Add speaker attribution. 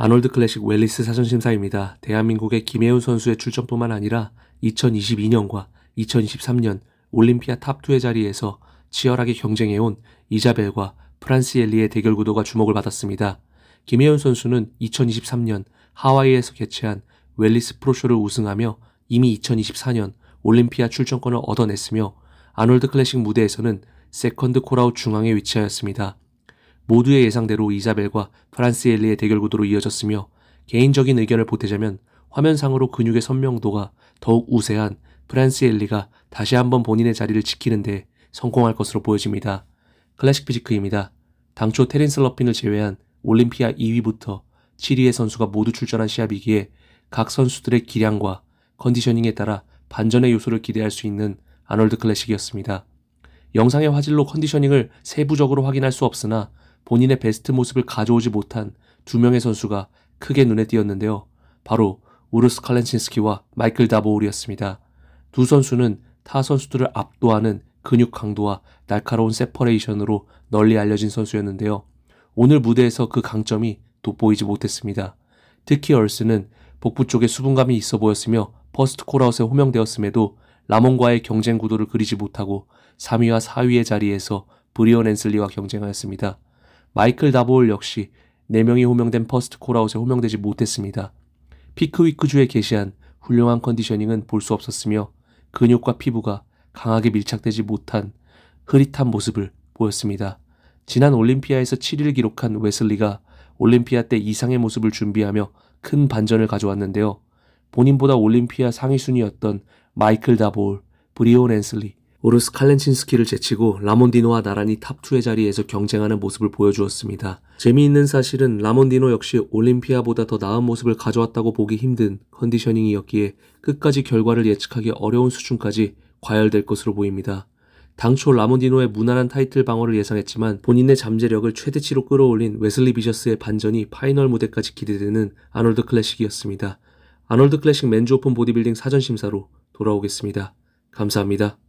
Speaker 1: 아놀드 클래식 웰리스 사전심사입니다. 대한민국의 김혜훈 선수의 출전뿐만 아니라 2022년과 2023년 올림피아 탑2의 자리에서 치열하게 경쟁해온 이자벨과 프란시엘리의 대결 구도가 주목을 받았습니다. 김혜훈 선수는 2023년 하와이에서 개최한 웰리스 프로쇼를 우승하며 이미 2024년 올림피아 출전권을 얻어냈으며 아놀드 클래식 무대에서는 세컨드 콜아웃 중앙에 위치하였습니다. 모두의 예상대로 이자벨과 프란시엘리의 대결 구도로 이어졌으며 개인적인 의견을 보태자면 화면상으로 근육의 선명도가 더욱 우세한 프란시엘리가 다시 한번 본인의 자리를 지키는 데 성공할 것으로 보여집니다. 클래식 피지크입니다. 당초 테린스 러핀을 제외한 올림피아 2위부터 7위의 선수가 모두 출전한 시합이기에 각 선수들의 기량과 컨디셔닝에 따라 반전의 요소를 기대할 수 있는 아놀드 클래식이었습니다. 영상의 화질로 컨디셔닝을 세부적으로 확인할 수 없으나 본인의 베스트 모습을 가져오지 못한 두 명의 선수가 크게 눈에 띄었는데요. 바로 우르스 칼렌친스키와 마이클 다보울이었습니다. 두 선수는 타 선수들을 압도하는 근육 강도와 날카로운 세퍼레이션으로 널리 알려진 선수였는데요. 오늘 무대에서 그 강점이 돋보이지 못했습니다. 특히 얼스는 복부 쪽에 수분감이 있어 보였으며 퍼스트 콜아웃에 호명되었음에도 라몬과의 경쟁 구도를 그리지 못하고 3위와 4위의 자리에서 브리온 앤슬리와 경쟁하였습니다. 마이클 다보울 역시 4명이 호명된 퍼스트 콜아웃에 호명되지 못했습니다. 피크위크주에 게시한 훌륭한 컨디셔닝은 볼 수 없었으며 근육과 피부가 강하게 밀착되지 못한 흐릿한 모습을 보였습니다. 지난 올림피아에서 7위를 기록한 웨슬리가 올림피아 때 이상의 모습을 준비하며 큰 반전을 가져왔는데요. 본인보다 올림피아 상위 순위였던 마이클 다보울, 브리온 앤슬리, 우르스 칼렌친스키를 제치고 라몬디노와 나란히 탑2의 자리에서 경쟁하는 모습을 보여주었습니다. 재미있는 사실은 라몬디노 역시 올림피아보다 더 나은 모습을 가져왔다고 보기 힘든 컨디셔닝이었기에 끝까지 결과를 예측하기 어려운 수준까지 과열될 것으로 보입니다. 당초 라몬디노의 무난한 타이틀 방어를 예상했지만 본인의 잠재력을 최대치로 끌어올린 웨슬리 비셔스의 반전이 파이널 무대까지 기대되는 아놀드 클래식이었습니다. 아놀드 클래식 맨즈 오픈 보디빌딩 사전심사로 돌아오겠습니다. 감사합니다.